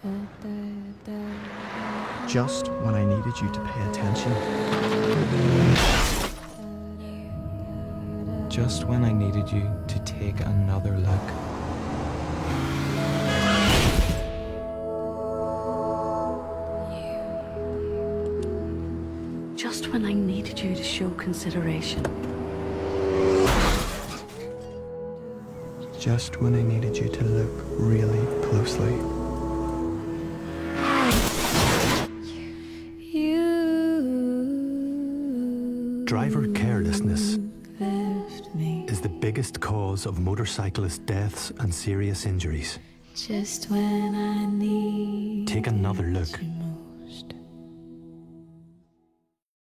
Just when I needed you to pay attention. Just when I needed you to take another look. Just when I needed you to show consideration. Just when I needed you to look really closely. Driver carelessness is the biggest cause of motorcyclist deaths and serious injuries. Just when I need Take another look. you